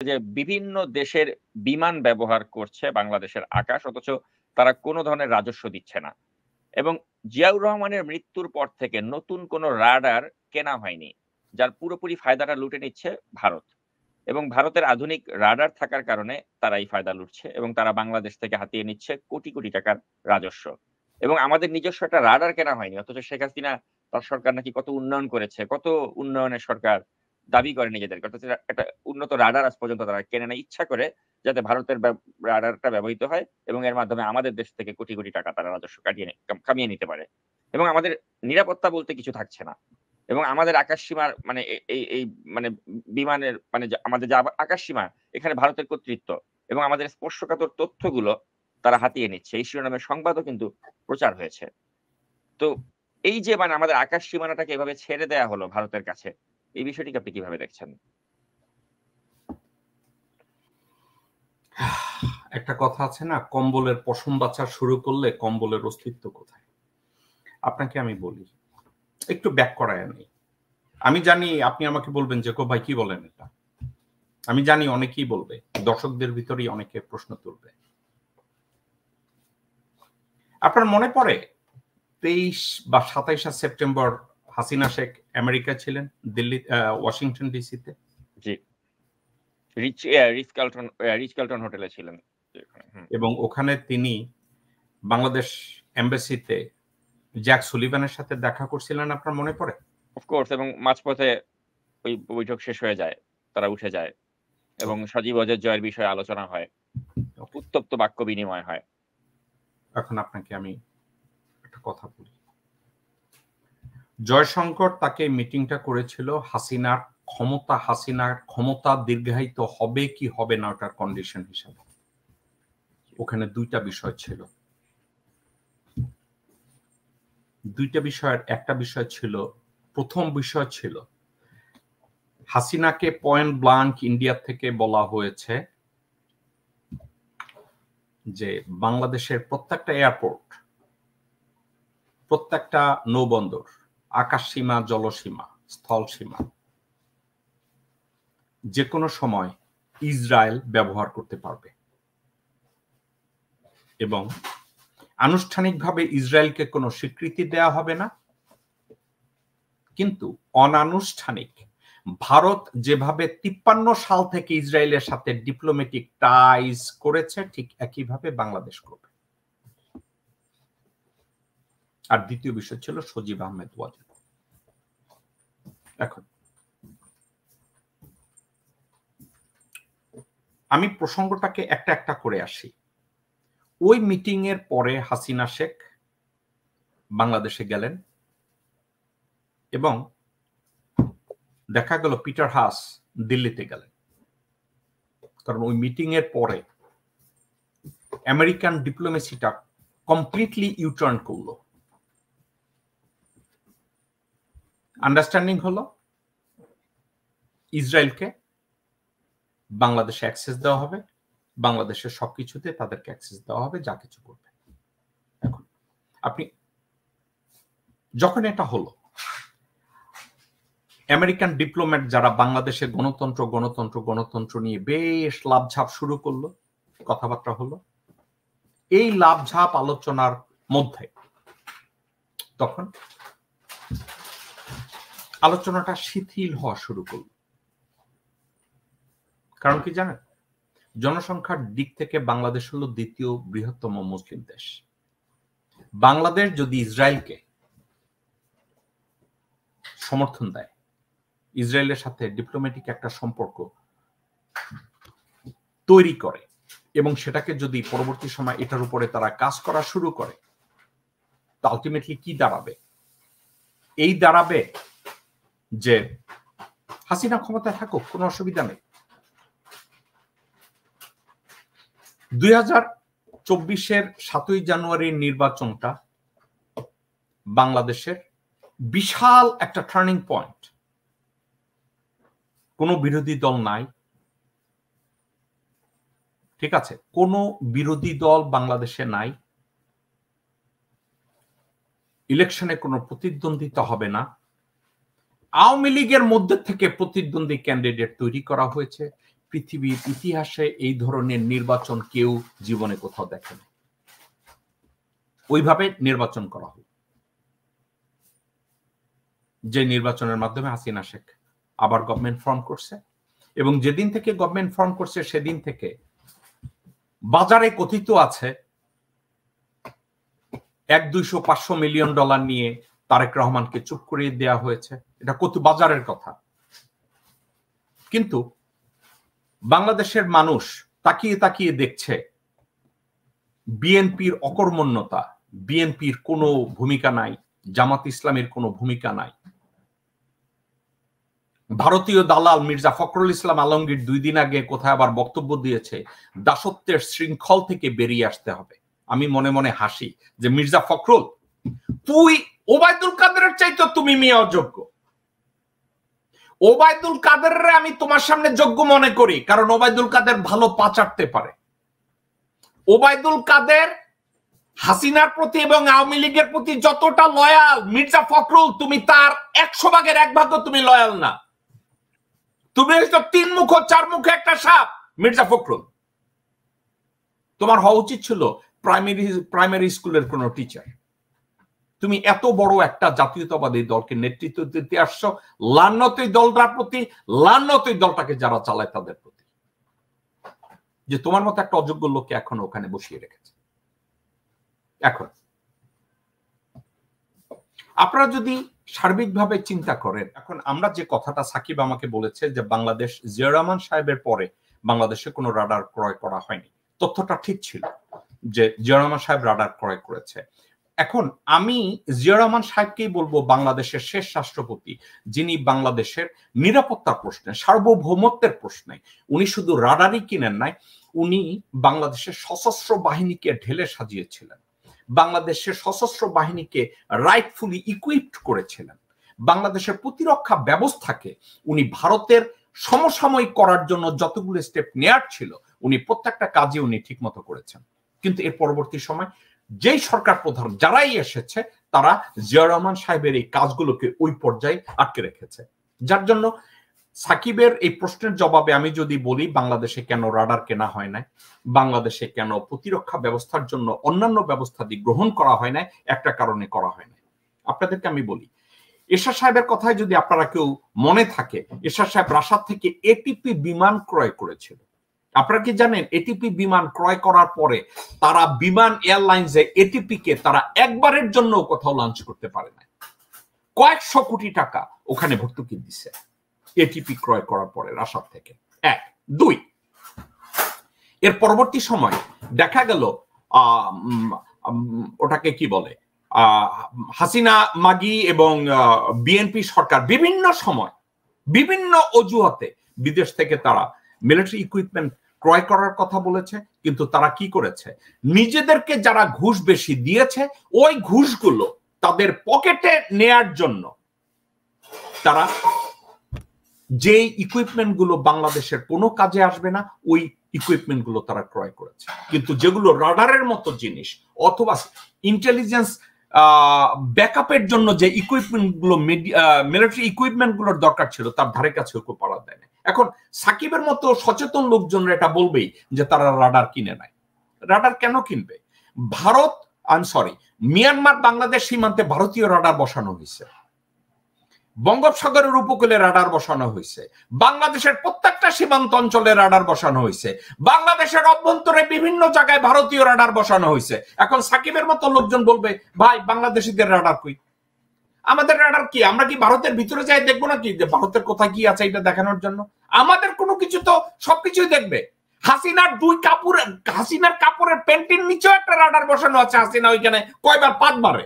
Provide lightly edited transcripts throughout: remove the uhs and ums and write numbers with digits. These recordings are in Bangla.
যে বিভিন্ন দেশের বিমান ব্যবহার করছে বাংলাদেশের আকাশ, অথচ তারা কোনো ধরনের রাজস্ব দিচ্ছে না। এবং জিয়াউর রহমানের মৃত্যুর পর থেকে নতুন কোনো রাডার কেনা হয়নি, যার পুরোপুরি ফায়দাটা লুটে নিচ্ছে ভারত। এবং ভারতের আধুনিক রাডার থাকার কারণে তারা এই ফায়দা লুটছে এবং তারা বাংলাদেশ থেকে হাতিয়ে নিচ্ছে কোটি কোটি টাকার রাজস্ব। এবং আমাদের নিজস্ব একটা রাডার কেনা হয়নি, অথচ শেখ হাসিনা তার সরকার নাকি কত উন্নয়ন করেছে, কত উন্নয়নের সরকার দাবি করে নিজেদেরকে, অথচ একটা উন্নত রাডার আজ পর্যন্ত তারা কেনে না ইচ্ছা করে, যাতে ভারতের রাডারটা ব্যবহৃত হয় এবং এর মাধ্যমে আমাদের দেশ থেকে কোটি কোটি টাকা তারা রাজস্ব কামিয়ে নিতে পারে। এবং আমাদের নিরাপত্তা বলতে কিছু থাকছে না। এবং আমাদের আকাশ সীমার মানে এই মানে বিমানের মানে আমাদের যে আকাশ সীমা, এখানে ভারতের কর্তৃত্ব এবং আমাদের স্পর্শকাতর তথ্যগুলো তারা হাতিয়ে নিচ্ছে, এই শিরোনামের সংবাদও কিন্তু প্রচার হয়েছে। তো এই যে মানে আমাদের আকাশ সীমানাটাকে এভাবে ছেড়ে দেয়া হলো ভারতের কাছে, এই বিষয়টিকে আপনি কিভাবে দেখছেন? একটা কথা আছে না, কম্বলের পশম বাছা শুরু করলে কম্বলের অস্তিত্ব কোথায়? আপনাকে আমি বলি, একটু ব্যাক করায় নেই। আমি জানি আপনি আমাকে বলবেন যে ভাই কি বলেন এটা, আমি জানি অনেকেই বলবে, দর্শকদের ভিতরেই অনেকে প্রশ্ন তুলবে। আপনার মনে পড়ে 23 বা 27 সেপ্টেম্বর হাসিনা শেখ আমেরিকা ছিলেন, দিল্লি ওয়াশিংটন ডিসিতে? জি, রিচ কার্লটন হোটেলে ছিলেন। এবং ওখানে তিনি বাংলাদেশ এমবাসিতে জ্যাক সুলিভানের সাথে দেখা করছিলেন, আপনার মনে পড়ে? অফকোর্স, এবং মাঝপথে ওই বৈঠক শেষ হয়ে যায়, তারা উঠে যায় এবং সজীব অজয় জয়ের বিষয়ে আলোচনা হয়, উত্তপ্ত বাক্য বিনিময় হয়। এখন আপনাকে আমি একটা কথা বলি, জয়শঙ্কর তাকে মিটিংটা করেছিল হাসিনার ক্ষমতা দীর্ঘায়িত হবে কি হবে না ওটার কন্ডিশন হিসাবে। ওখানে দুইটা বিষয় ছিল, দুইটা বিষয়ের একটা বিষয় ছিল, প্রথম বিষয় ছিল হাসিনাকে পয়েন্ট ব্লাঙ্ক ইন্ডিয়া থেকে বলা হয়েছে যে বাংলাদেশের প্রত্যেকটা এয়ারপোর্ট, প্রত্যেকটা নৌবন্দর, আকাশ সীমা, জলসীমা, স্থল সীমা যে কোনো সময় ইসরায়েল ব্যবহার করতে পারবে এবং আনুষ্ঠানিকভাবে ইসরায়েলকে কোনো স্বীকৃতি দেয়া হবে না, কিন্তু অনানুষ্ঠানিক ভারত যেভাবে 53 সাল থেকে ইসরায়েলের সাথে ডিপ্লোম্যাটিক টাইজ করেছে ঠিক একইভাবে বাংলাদেশ করবে। আর দ্বিতীয় বিষয় ছিল সজীব আহমেদ ওয়াজেদ। এখন আমি প্রসঙ্গটাকে একটা একটা করে আসি। ওই মিটিং এর পরে হাসিনা শেখ বাংলাদেশে গেলেন এবং দেখা গেল পিটার হাস দিল্লিতে গেলেন, কারণ ওই মিটিং এর পরে আমেরিকান ডিপ্লোমেসিটা কমপ্লিটলি ইউটার্ন করলো। আন্ডারস্ট্যান্ডিং হলো ইসরায়েলকে বাংলাদেশে অ্যাক্সেস দেওয়া হবে, বাংলাদেশের সবকিছুতে তাদেরকে অ্যাক্সেস দেওয়া হবে, যা কিছু করবে। এখন আপনি যখন এটা হলো, আমেরিকান ডিপ্লোম্যাট যারা বাংলাদেশের গণতন্ত্র গণতন্ত্র গণতন্ত্র নিয়ে বেশ লাভঝাপ শুরু করলো, কথাবার্তা হলো, এই লাভঝাপ আলোচনার মধ্যে তখন আলোচনাটা শিথিল হওয়া শুরু করলো। কারণ কি জানেন, জনসংখ্যার দিক থেকে বাংলাদেশ হলো দ্বিতীয় বৃহত্তম মুসলিম দেশ। বাংলাদেশ যদি ইসরায়েলকে সমর্থন দেয়, ইসরায়েলের সাথে ডিপ্লোম্যাটিক একটা সম্পর্ক তৈরি করে এবং সেটাকে যদি পরবর্তী সময় এটার উপরে তারা কাজ করা শুরু করে, তা আলটিমেটলি কি দাঁড়াবে? এই দাঁড়াবে যে হাসিনা ক্ষমতায় থাকুক, কোনো অসুবিধা নেই। 2024-এর 7ই জানুয়ারির নির্বাচনটা বাংলাদেশের বিশাল একটা টার্নিং পয়েন্ট। কোনো বিরোধী দল নাই, ঠিক আছে, কোনো বিরোধী দল বাংলাদেশে নাই, ইলেকশনে কোনো প্রতিদ্বন্দ্বিতা হবে না, আওয়ামী লীগের মধ্যে থেকে প্রতিদ্বন্দ্বী ক্যান্ডিডেট তৈরি করা হয়েছে, পৃথিবীর ইতিহাসে এই ধরনের নির্বাচন কেউ জীবনে কোথাও দেখেনি। ওইভাবে নির্বাচন করা হলো, যে নির্বাচনের মাধ্যমে হাসিনা শেখ আবার গভর্নমেন্ট ফর্ম করছে, এবং যেদিন থেকে গভর্নমেন্ট ফর্ম করছে সেদিন থেকে বাজারে কথিত আছে 100-200-500 মিলিয়ন ডলার নিয়ে তারেক রহমানকে চুপ করিয়ে দেওয়া হয়েছে। এটা কত বাজারের কথা, কিন্তু বাংলাদেশের মানুষ তাকিয়ে তাকিয়ে দেখছে বিএনপির অকর্মণ্যতা, বিএনপির কোনো ভূমিকা নাই, জামাত ইসলামের কোনো ভূমিকা নাই। ভারতীয় দালাল মির্জা ফখরুল ইসলাম আলমগীর 2 দিন আগে কোথায় আবার বক্তব্য দিয়েছে দাসত্বের শৃঙ্খল থেকে বেরিয়ে আসতে হবে। আমি মনে মনে হাসি যে মির্জা ফখরুল, তুই ওবায়দুল কাদেরের চাইতে তুমি মেয়ে অযোগ্য। ওবায়দুল কাদেররে আমি তোমার সামনে যোগ্য মনে করি, কারণ ওবায়দুল কাদের ভালো পা চাটতে পারে। ওবায়দুল কাদের হাসিনার প্রতি এবং আওয়ামী লীগের প্রতি যতটা লয়াল, মির্জা ফখরুল তুমি তার 100 ভাগের 1 ভাগও তুমি লয়াল না। তুমি হচ্ছে 3 মুখ 4 মুখে একটা সাপ মির্জা ফখরুল। তোমার হওয়া উচিত ছিল প্রাইমারি স্কুলের কোন টিচার। তুমি এত বড় একটা জাতীয়তাবাদী দলকে নেতৃত্ব দিতে আসছো, লান্নত এই দলটার প্রতি, লান্নত এই দলটাকে যারা চালায় তাদের প্রতি, যে তোমার মতো একটা অযোগ্য লোককে এখন ওখানে বসিয়ে রেখেছে। এখন আপনারা যদি সার্বিকভাবে চিন্তা করেন, এখন আমরা যে কথাটা সাকিব আমাকে বলেছে যে বাংলাদেশ জিয়া রহমান সাহেবের পরে বাংলাদেশে কোনো রাডার ক্রয় করা হয়নি, তথ্যটা ঠিক ছিল যে জিয়া রহমান সাহেব রাডার ক্রয় করেছে। এখন আমি জিয়া রহমান সাহেবকেই বলবো বাংলাদেশের শেষ রাষ্ট্রপতি, যিনি বাংলাদেশের নিরাপত্তার প্রশ্নে, সার্বভৌমত্বের প্রশ্নে উনি শুধু রাডারই কিনেন নাই, উনি বাংলাদেশের সশস্ত্র বাহিনীকে ঢেলে সাজিয়েছিলেন, বাংলাদেশের সশস্ত্র বাহিনীকে রাইটফুলি ইকুইপড করেছিলেন, বাংলাদেশের প্রতিরক্ষা ব্যবস্থাকে উনি ভারতের সমসাময়িক করার জন্য যতগুলো স্টেপ নেয়ার ছিল উনি প্রত্যেকটা কাজে উনি ঠিক মতো করেছেন। কিন্তু এর পরবর্তী সময় যেই সরকার প্রধান যারাই এসেছে তারা জিয়া রহমান সাহেবের এই কাজগুলোকে ওই পর্যায়ে আটকে রেখেছে, যার জন্য সাকিবের এই প্রশ্নের জবাবে আমি যদি বলি বাংলাদেশে কেন রাডার কেনা হয় না, বাংলাদেশে কেন প্রতিরক্ষা ব্যবস্থার জন্য অন্যান্য ব্যবস্থা গ্রহণ করা হয় না, একটা কারণে করা হয় না। আপনাদেরকে আমি বলি, এরশাদ সাহেবের কথায় যদি আপনারা কেউ মনে থাকে, এরশাদ সাহেব রাশিয়া থেকে এটিপি বিমান ক্রয় করেছিল। আপনারা কি জানেন এটিপি বিমান ক্রয় করার পরে তারা বিমান এয়ারলাইন্সে এটিপি কে তারা একবারের জন্য কোথাও লঞ্চ করতে পারে না, কয়েকশো কোটি টাকা ওখানে ভর্তুকি দিচ্ছে এটিপি ক্রয় করার পরে রাশিয়া থেকে। 1 2 এর পরবর্তী সময় দেখা গেল ওটাকে কি বলে, হাসিনা মাগি এবং বিএনপি সরকার বিভিন্ন সময় বিভিন্ন অজুহাতে বিদেশ থেকে তারা মিলিটারি ইকুইপমেন্ট ক্রয় করার কথা বলেছে, কিন্তু তারা কি করেছে, নিজেদেরকে যারা ঘুষ বেশি দিয়েছে ওই ঘুষগুলো তাদের পকেটে নেয়ার জন্য তারা যে ইকুইপমেন্ট গুলো বাংলাদেশের কোনো কাজে আসবে না ওই ইকুইপমেন্ট গুলো তারা ক্রয় করেছে। কিন্তু যেগুলো রাডারের মতো জিনিস অথবা ইন্টেলিজেন্স ব্যাকআপের জন্য যে ইকুইপমেন্ট গুলো মিলিটারি ইকুইপমেন্ট গুলোর দরকার ছিল তার ধারে কাছে কেউ পাড়া দেয় না। এখন সাকিবের মতো সচেতন লোকজনরা এটা বলবেই যে তারা রাডার কিনে নাই। রাডার কেন কিনবে? ভারত মিয়ানমার বাংলাদেশ সীমান্তে ভারতীয় রাডার বসানো হয়েছে, বঙ্গোপসাগরের উপকূলে রাডার বসানো হয়েছে, বাংলাদেশের প্রত্যেকটা সীমান্ত অঞ্চলে রাডার বসানো হয়েছে, বাংলাদেশের অভ্যন্তরে বিভিন্ন জায়গায় ভারতীয় রাডার বসানো হয়েছে। এখন সাকিবের মতো লোকজন বলবে ভাই বাংলাদেশিদের রাডার কই, আমাদের রাডার কি, আমরা কি ভারতের ভিতরে যাই দেখবো নাকি যে ভারতের কোথায় কি আছে এটা দেখানোর জন্য? আমাদের কোনো কিছু তো সবকিছুই দেখবে। হাসিনার কাপড়ের প্যান্টের নিচেও একটা রাডার বসানো আছে, হাসিনা ওইখানে কয়বার 5 বারে।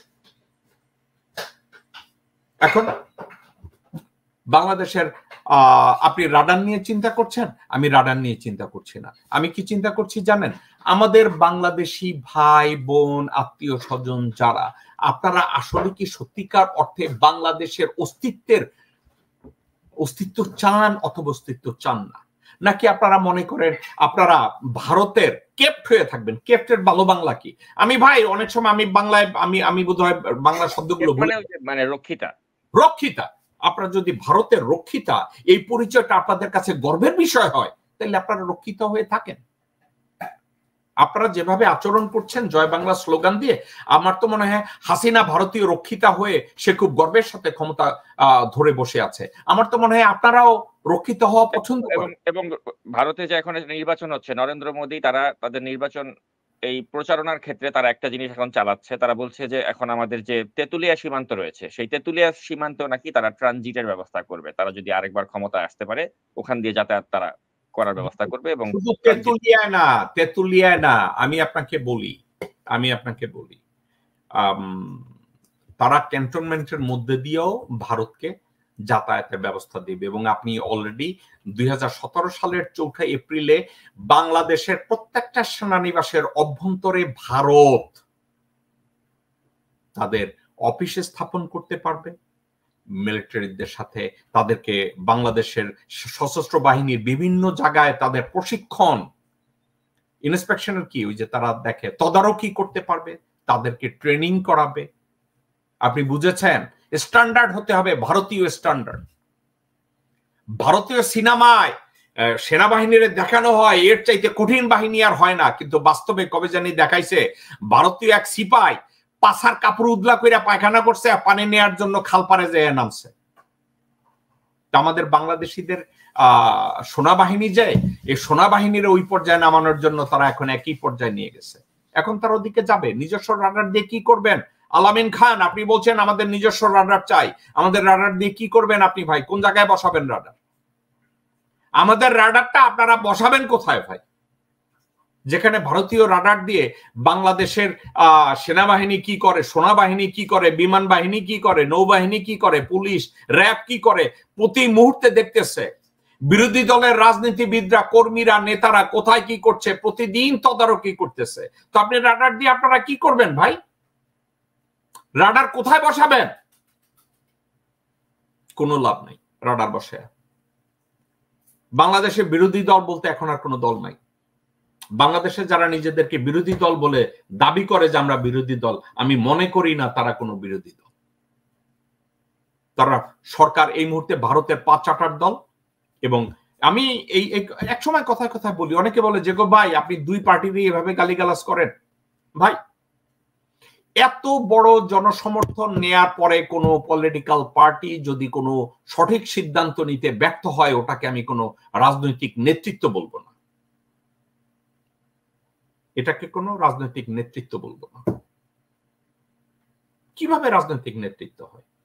এখন বাংলাদেশের আপনি রাডার নিয়ে চিন্তা করছেন, আমি রাডার নিয়ে চিন্তা করছি না। আমি কি চিন্তা করছি জানেন? আমাদের বাংলাদেশি ভাই বোন আত্মীয় স্বজন যারা, আপনারা আসলে কি সত্যিকার অর্থে বাংলাদেশের অস্তিত্ব চান অথবা অস্তিত্ব চান না, নাকি আপনারা মনে করেন আপনারা ভারতের কেপ্ট হয়ে থাকবেন? কেপ্টের ভালো বাংলা কি? আমি ভাই অনেক সময় আমি বাংলায় আমি বোধহয় বাংলা শব্দগুলো মানে রক্ষিতা। আপনারা যদি ভারতের রক্ষিতা এই পরিচয়টা আপনাদের কাছে গর্বের বিষয় হয় তাহলে আপনারা রক্ষিত হয়ে থাকেন। আপনারা যেভাবে আচরণ করছেন জয় বাংলা স্লোগান দিয়ে, আমার তো মনে হয় হাসিনা ভারতীয় রক্ষিতা হয়ে সে খুব গর্বের সাথে ক্ষমতা ধরে বসে আছে। আমার তো মনে হয় আপনারাও রক্ষিত হওয়া পছন্দ করেন। এবং ভারতে যে এখন নির্বাচন হচ্ছে, নরেন্দ্র মোদী তারা তাদের নির্বাচন এই প্রচারণার ক্ষেত্রে তারা একটা জিনিস এখন চালাচ্ছে। তারা বলছে যে এখন আমাদের যে তেতুলিয়া সীমান্ত রয়েছে, সেই তেতুলিয়া সীমান্ত নাকি তারা ট্রানজিটের ব্যবস্থা করবে। তারা যদি আরেকবার ক্ষমতায় আসতে পারে, ওখান দিয়ে যাতায়াত তারা করার ব্যবস্থা করবে এবং শুধু তেতুলিয়ায় না, তেতুলিয়ায় না, আমি আপনাকে বলি তারা ক্যান্টনমেন্টের মধ্যে দিয়েও ভারতকে যাতায়াতের ব্যবস্থা দেবে। এবং আপনি অলরেডি 2017 সালের 4 এপ্রিলে বাংলাদেশের প্রত্যেকটা সেনানিবাসের অভ্যন্তরে ভারত তাদের অফিসে স্থাপন করতে পারবে। মিলিটারিদের সাথে তাদেরকে বাংলাদেশের সশস্ত্র বাহিনীর বিভিন্ন জায়গায় তাদের প্রশিক্ষণ, ইন্সপেকশনের কি ওই যে তারা দেখে তদারকি করতে পারবে, তাদেরকে ট্রেনিং করাবে। আপনি বুঝেছেন, স্ট্যান্ডার্ড হতে হবে ভারতীয় স্ট্যান্ডার্ড। ভারতীয় সিনেমায় সেনাবাহিনীর দেখানো হয় এর চাইতে কঠিন বাহিনী আর হয় না, কিন্তু বাস্তবে কবে জানি দেখাইছে ভারতীয় এক সিপাই পাছার কাপড় উদলা কইরা পায়খানা করছে, পানি নেয়ার জন্য খাল পারে যেয়ে নামছে। আমাদের বাংলাদেশিদের সেনাবাহিনী যায়, এই সেনাবাহিনীর ওই পর্যায়ে নামানোর জন্য তারা এখন একই পর্যায়ে নিয়ে গেছে। এখন তার ওদিকে যাবে। নিজস্ব রাডার দিয়ে কি করবেন? আলামিন খান, আপনি বলছেন আমাদের নিজস্ব রাডার চাই, আমাদের রাডার দিয়ে কি করবেন আপনি ভাই? কোন জায়গায় বসাবেন রাডার? আমাদের রাডারটা আপনারা বসাবেন কোথায় ভাই? যেখানে ভারতীয় রাডার দিয়ে বাংলাদেশের সেনাবাহিনী কি করে, সেনাবাহিনী কি করে, বিমান বাহিনী কি করে, নৌবাহিনী কি করে, পুলিশ র্যাব কি করে প্রতি মুহূর্তে দেখতেছে। বিরোধী দলের রাজনীতিবিদরা, কর্মীরা, নেতারা কোথায় কি করছে প্রতিদিন তদারকি করতেছে। তো আপনি রাডার দিয়ে আপনারা কি করবেন ভাই? রাডার কোথায় বসাবেন? কোনো লাভ নাই রাডার বসে। বাংলাদেশে বিরোধী দল বলতে এখন আর কোনো দল নাই। বাংলাদেশে যারা নিজেদেরকে বিরোধী দল বলে দাবি করে যে আমরা বিরোধী দল, আমি মনে করি না তারা কোনো বিরোধী দল। তারা সরকার এই মুহূর্তে ভারতের পা চাটার দল। এবং আমি এই এক সময় কথায় কথায় বলি, অনেকে বলে যে গো ভাই আপনি দুই পার্টিরই এভাবে গালিগালাজ করেন। ভাই, এত বড় জনসমর্থন নেয়ার পরে কোনো পলিটিক্যাল পার্টি যদি কোনো সঠিক সিদ্ধান্ত নিতে ব্যর্থ হয়, ওটাকে আমি কোনো রাজনৈতিক নেতৃত্ব বলবো না। এটাকে কোনো রাজনৈতিক নেতৃত্ব বলবো না। কিভাবে রাজনৈতিক নেতৃত্ব হয়?